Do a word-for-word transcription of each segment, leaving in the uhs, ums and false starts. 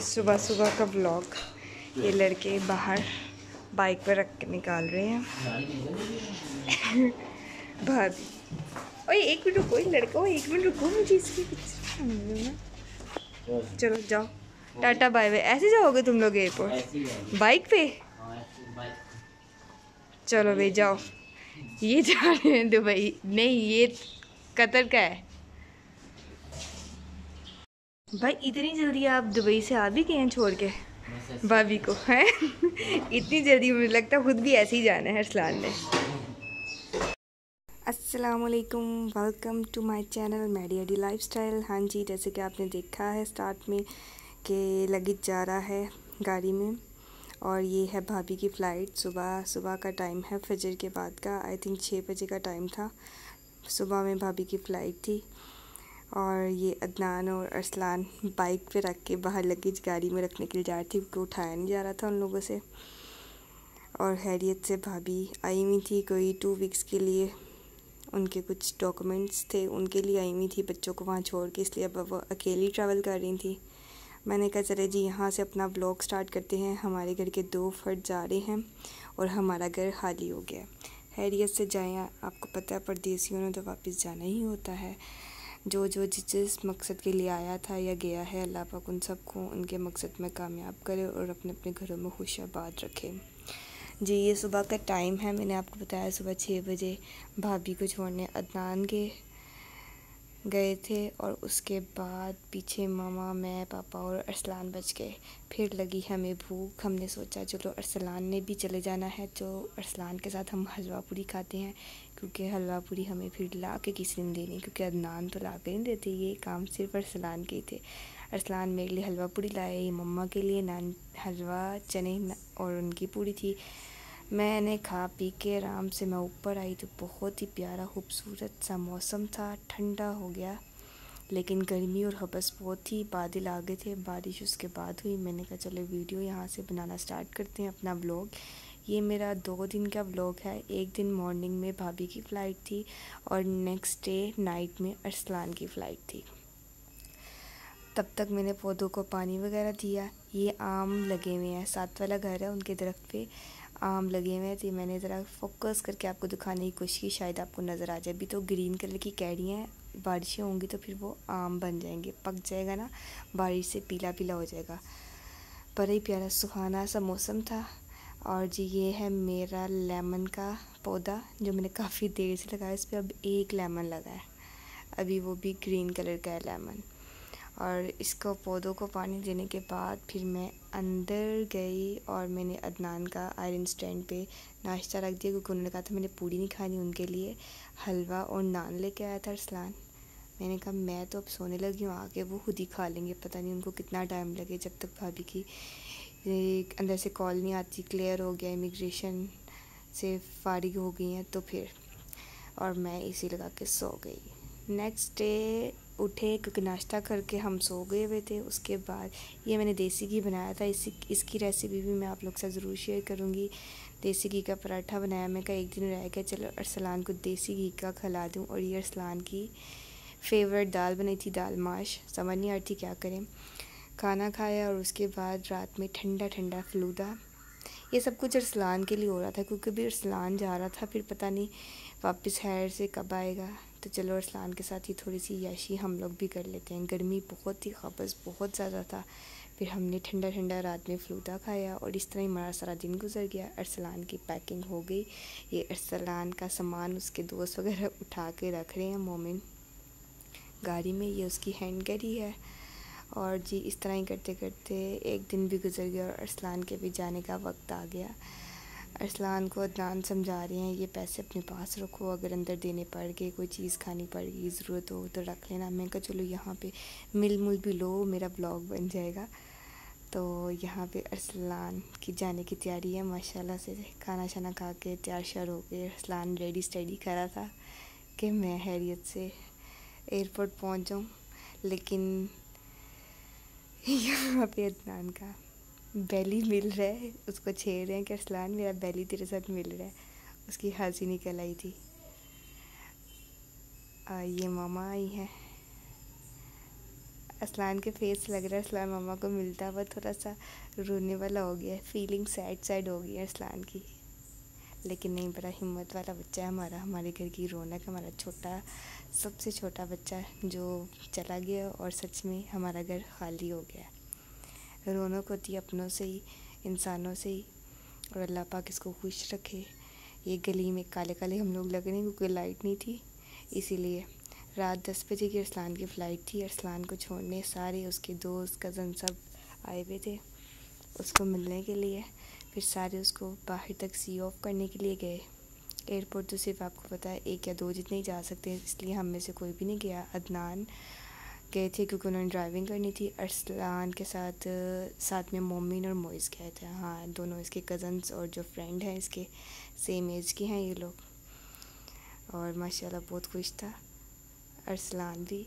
सुबह सुबह का व्लॉग। ये लड़के बाहर बाइक पर रख के निकाल रहे हैं। भाभी ओए एक मिनट रुको, लड़का ओ एक मिनट रुको, मुझे इसकी पिक्चर। चलो जाओ, टाटा बाय बाय। ऐसे जाओगे तुम लोग एयरपोर्ट बाइक पे? चलो भाई जाओ। ये जा रहे हैं दुबई, नहीं ये कतर का है। भाई इतनी जल्दी आप दुबई से आ भी गए हैं छोड़ के भाभी को, हैं? इतनी जल्दी मुझे लगता है खुद भी ऐसे ही जाना है अरसलान ने। अस्सलाम वालेकुम, वेलकम टू माय चैनल मेडियाडी लाइफस्टाइल। हाँ जी, जैसे कि आपने देखा है स्टार्ट में कि लगेज जा रहा है गाड़ी में, और ये है भाभी की फ़्लाइट। सुबह सुबह का टाइम है, फजर के बाद का, आई थिंक छः बजे का टाइम था। सुबह में भाभी की फ़्लाइट थी और ये अदनान और अरसलान बाइक पे रख के बाहर लगेज गाड़ी में रखने के लिए जा रही थी, क्योंकि उठाया नहीं जा रहा था उन लोगों से। और खैरियत से भाभी आई हुई थी कोई टू वीक्स के लिए, उनके कुछ डॉक्यूमेंट्स थे उनके लिए आई हुई थी, बच्चों को वहाँ छोड़ के, इसलिए अब वो अकेली ट्रैवल कर रही थी। मैंने कहा चले जी यहाँ से अपना ब्लॉग स्टार्ट करते हैं। हमारे घर के दो फर्द जा रहे हैं और हमारा घर खाली हो गया। खैरियत से जाएँ, आपको पता है परदेसियों ने तो वापस जाना ही होता है। जो जो जिस जिस मकसद के लिए आया था या गया है, अल्लाह पाक उन सबको उनके मकसद में कामयाब करे और अपने अपने घरों में खुशाबाद रखे। जी ये सुबह का टाइम है, मैंने आपको बताया सुबह छः बजे भाभी को छोड़ने अदनान के गए थे, और उसके बाद पीछे मामा, मैं, पापा और अरसलान बच गए। फिर लगी हमें भूख, हमने सोचा चलो अरसलान ने भी चले जाना है, तो अरसलान के साथ हम हलवा पूरी खाते हैं, क्योंकि हलवा पूरी हमें फिर ला के किसी ने देनी, क्योंकि अदनान तो ला के नहीं देते, ये काम सिर्फ अरसलान के ही थे। अरसलान मेरे लिए हलवा पूरी लाए, ये मम्मा के लिए नान हलवा चने और उनकी पूरी थी। मैंने खा पी के आराम से मैं ऊपर आई तो बहुत ही प्यारा खूबसूरत सा मौसम था, ठंडा हो गया, लेकिन गर्मी और हबस बहुत थी। बादल आ गए थे, बारिश उसके बाद हुई। मैंने कहा चलो वीडियो यहाँ से बनाना स्टार्ट करते हैं अपना ब्लॉग। ये मेरा दो दिन का ब्लॉग है। एक दिन मॉर्निंग में भाभी की फ़्लाइट थी और नेक्स्ट डे नाइट में अरसलान की फ़्लाइट थी। तब तक मैंने पौधों को पानी वगैरह दिया। ये आम लगे हुए हैं, साथ वाला घर है, उनके दरख्त पे आम लगे हुए थे। मैंने ज़रा फोकस करके आपको दिखाने की कोशिश की, शायद आपको नज़र आ जाए। अभी तो ग्रीन कलर की कैरियाँ हैं, बारिशें होंगी तो फिर वो आम बन जाएंगे, पक जाएगा ना, बारिश से पीला पीला हो जाएगा। बड़ा ही प्यारा सुहाना सा मौसम था। और जी ये है मेरा लेमन का पौधा, जो मैंने काफ़ी देर से लगाया। इस पर अब एक लेमन लगा है, अभी वो भी ग्रीन कलर का है लेमन। और इसको पौधों को पानी देने के बाद फिर मैं अंदर गई और मैंने अदनान का आयरन स्टैंड पे नाश्ता रख दिया, क्योंकि उन्होंने कहा था मैंने पूरी नहीं खानी। उनके लिए हलवा और नान लेके आया था अरसलान। मैंने कहा मैं तो अब सोने लगी हूँ, आके वो खुद ही खा लेंगे, पता नहीं उनको कितना टाइम लगे जब तक भाभी की अंदर से कॉल नहीं आती, क्लियर हो गया, इमिग्रेशन से फारिग हो गई हैं तो फिर। और मैं इसी लगा के सो गई। नेक्स्ट डे उठे, क्योंकि नाश्ता करके हम सो गए हुए थे। उसके बाद ये मैंने देसी घी बनाया था, इसी इसकी रेसिपी भी मैं आप लोग से ज़रूर शेयर करूँगी। देसी घी का पराठा बनाया। मैं कहा एक दिन रह गया, चलो अरसलान को देसी घी का खिला दूँ। और ये अरसलान की फेवरेट दाल बनी थी, दाल माश, समझ नहीं आती क्या करें। खाना खाया और उसके बाद रात में ठंडा ठंडा फलूदा। ये सब कुछ अरसलान के लिए हो रहा था, क्योंकि भी अरसलान जा रहा था, फिर पता नहीं वापस हैर से कब आएगा, तो चलो अरसलान के साथ ही थोड़ी सी याशी हम लोग भी कर लेते हैं। गर्मी बहुत ही, खबस बहुत ज़्यादा था। फिर हमने ठंडा ठंडा रात में फलूदा खाया और इस तरह ही हमारा सारा दिन गुजर गया। अरसलान की पैकिंग हो गई, ये अरसलान का सामान उसके दोस्त वगैरह उठा के रख रहे हैं मोमिन गाड़ी में, ये उसकी हैंड कैरी है। और जी इस तरह ही करते करते एक दिन भी गुजर गया और अरसलान के भी जाने का वक्त आ गया। अरसलान को अदनान समझा रहे हैं ये पैसे अपने पास रखो, अगर अंदर देने पड़ गए, कोई चीज़ खानी पड़ेगी, ज़रूरत हो तो रख लेना। मैं कहा चलो यहाँ पे मिल मुल भी लो, मेरा ब्लॉग बन जाएगा। तो यहाँ पे अरसलान की जाने की तैयारी है। माशाल्लाह से खाना शाना खा के तैयार श्यार हो गए। अरसलान रेडी स्टडी करा था कि मैं हैरियत से एयरपोर्ट पहुँच जाऊँ, लेकिन यहाँ पे अदनान का बेली मिल रहा है, उसको छेड़ रहे हैं कि अरसलान मेरा बेली तेरे साथ मिल रहा है। उसकी हंसी निकल आई थी। आ, ये मामा आई है, असलान के फेस लग रहा है असलान मामा को मिलता है वो थोड़ा सा रोने वाला हो गया है, फीलिंग सैड सैड हो गई है असलान की। लेकिन नहीं, बड़ा हिम्मत वाला बच्चा है हमारा, हमारे घर की रौनक, हमारा छोटा सबसे छोटा बच्चा है जो चला गया और सच में हमारा घर खाली हो गया। रौनक होती है अपनों से ही, इंसानों से ही, और अल्लाह पाक इसको खुश रखे। ये गली में काले काले हम लोग लग रहे हैं क्योंकि लाइट नहीं थी, इसीलिए। रात दस बजे की अरसलान की फ़्लाइट थी। अरसलान को छोड़ने सारे उसके दोस्त कज़न सब आए हुए थे उसको मिलने के लिए। फिर सारे उसको बाहर तक सी ऑफ करने के लिए गए। एयरपोर्ट तो सिर्फ आपको पता है एक या दो जितने ही जा सकते हैं, इसलिए हम में से कोई भी नहीं गया। अदनान गए थे क्योंकि उन्होंने ड्राइविंग करनी थी। अरसलान के साथ साथ में मोमिन और मोइज़ गए थे। हाँ, दोनों इसके कज़न्स और जो फ्रेंड हैं इसके सेम एज के हैं ये लोग। और माशाल्लाह बहुत खुश था अरसलान भी।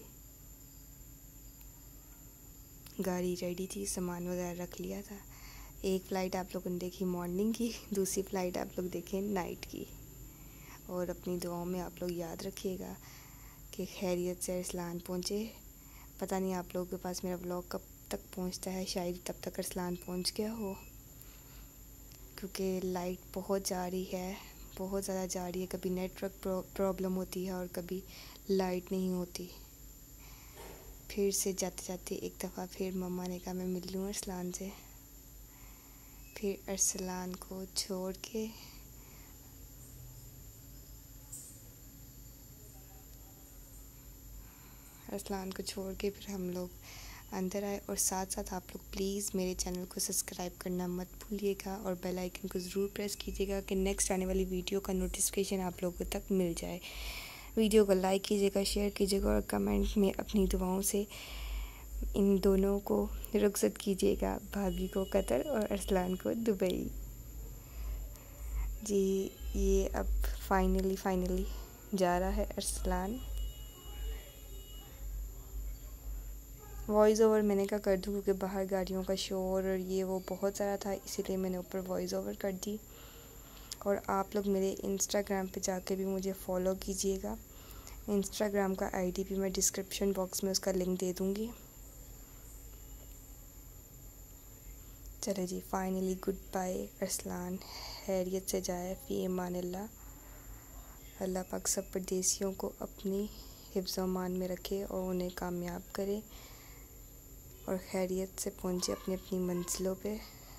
गाड़ी रेडी थी, सामान वगैरह रख लिया था। एक फ़्लाइट आप लोगों ने देखी मॉर्निंग की, दूसरी फ़्लाइट आप लोग देखें नाइट की। और अपनी दुआओं में आप लोग याद रखिएगा कि खैरियत से अरसलान पहुँचे। पता नहीं आप लोगों के पास मेरा व्लॉग कब तक पहुँचता है, शायद तब तक अरसलान पहुँच गया हो, क्योंकि लाइट बहुत जा रही है, बहुत ज़्यादा जा रही है। कभी नेटवर्क प्रॉब्लम होती है और कभी लाइट नहीं होती। फिर से जाते जाते एक दफ़ा फिर मम्मा ने कहा मैं मिल लूँ अरसलान से। फिर अरसलान को छोड़ के अरसलान को छोड़ के फिर हम लोग अंदर आए। और साथ साथ आप लोग प्लीज़ मेरे चैनल को सब्सक्राइब करना मत भूलिएगा और बेल आइकन को ज़रूर प्रेस कीजिएगा कि नेक्स्ट आने वाली वीडियो का नोटिफिकेशन आप लोगों तक मिल जाए। वीडियो को लाइक कीजिएगा, शेयर कीजिएगा और कमेंट में अपनी दुआओं से इन दोनों को रुखसत कीजिएगा, भाभी को कतर और अरसलान को दुबई। जी, ये अब फाइनली फाइनली जा रहा है अरसलान। वॉइस ओवर मैंने कहा कर दूँ क्योंकि बाहर गाड़ियों का शोर और ये वो बहुत सारा था, इसीलिए मैंने ऊपर वॉइस ओवर कर दी। और आप लोग मेरे इंस्टाग्राम पे जाके भी मुझे फ़ॉलो कीजिएगा। इंस्टाग्राम का आईडी भी मैं डिस्क्रिप्शन बॉक्स में उसका लिंक दे दूँगी। चले जी, फाइनली गुड बाय अरसलान, खैरियत से जाए फ़ी अमान अल्लाह। अल्लाह पाक सब परदेसियों को अपनी हिफ्ज़ व अमान में रखे और उन्हें कामयाब करे और खैरियत से पहुँचे अपनी अपनी मंजिलों पे।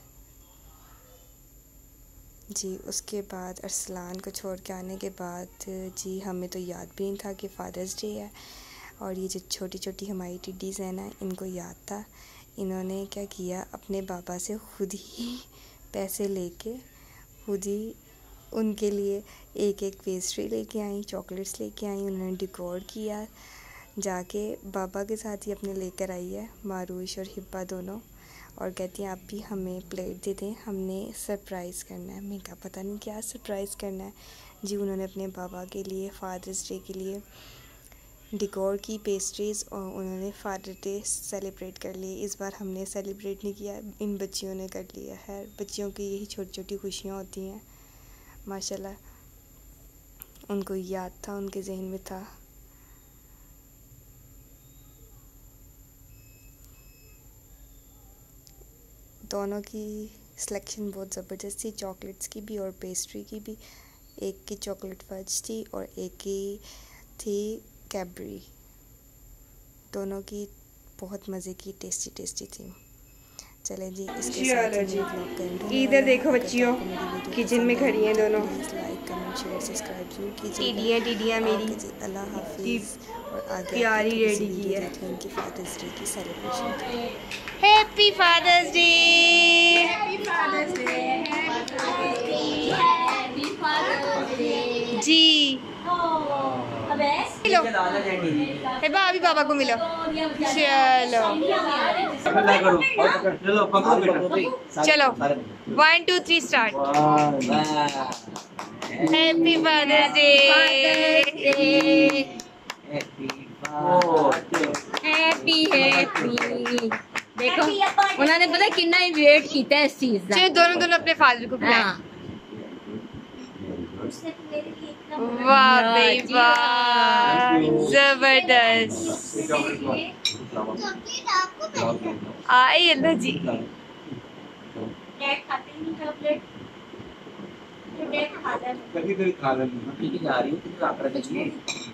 जी, उसके बाद अरसलान को छोड़ के आने के बाद जी हमें तो याद भी नहीं था कि फ़ादर्स डे है। और ये जो छोटी छोटी हमारी टिड्डीज़ हैं ना, इनको याद था। इन्होंने क्या किया, अपने पापा से खुद ही पैसे लेके खुद ही उनके लिए एक एक पेस्ट्री लेके आई, चॉकलेट्स लेके आई। उन्होंने डेकोर किया, जाके बाबा के साथ ही अपने लेकर आई है, मारूश और हिब्बा दोनों। और कहती हैं आप भी हमें प्लेट दे दें, हमने सरप्राइज़ करना है। मैं क्या पता नहीं क्या सरप्राइज़ करना है। जी, उन्होंने अपने बाबा के लिए फ़ादर्स डे के लिए डेकोर की पेस्ट्रीज़ और उन्होंने फादर डे सेलिब्रेट कर लिए। इस बार हमने सेलिब्रेट नहीं किया, इन बच्चियों ने कर लिया है। बच्चियों की यही छोटी छोटी खुशियाँ होती हैं। माशाल्लाह उनको याद था, उनके जहन में था। दोनों की सिलेक्शन बहुत ज़बरदस्त थी, चॉकलेट्स की भी और पेस्ट्री की भी। एक की चॉकलेट फज थी और एक की थी कैडबरी। दोनों की बहुत मज़े की, टेस्टी टेस्टी थी। चलें जी, इसके साथ ही व्लॉग करेंगे। इधर देखो बच्चियों, किचन में खड़ी हैं दोनों। लाइक कमेंट शेयर सब्सक्राइब जरूर कीजिए। टिडियाँ टिडियाँ मेरी अल्लाह हाफिज़। और आगे प्यारी रेडी की है इनकी फादर्स डे की celebration. Happy father's day, happy father's day, happy father's day जी। हेलो हेबा अभी बाबा को मिलो। चलो चलो, one two three start. Happy father's day, happy happy. देखो उन्होंने पता कितना ही वेट किया इस चीज का। चलो दोनों दोनों अपने फादर को बुलाएं। हाँ वाह भाई वाह, जबरदस्त। आई अल्लाह जी। कभी कभी खा लेंगे। जा रही हूँ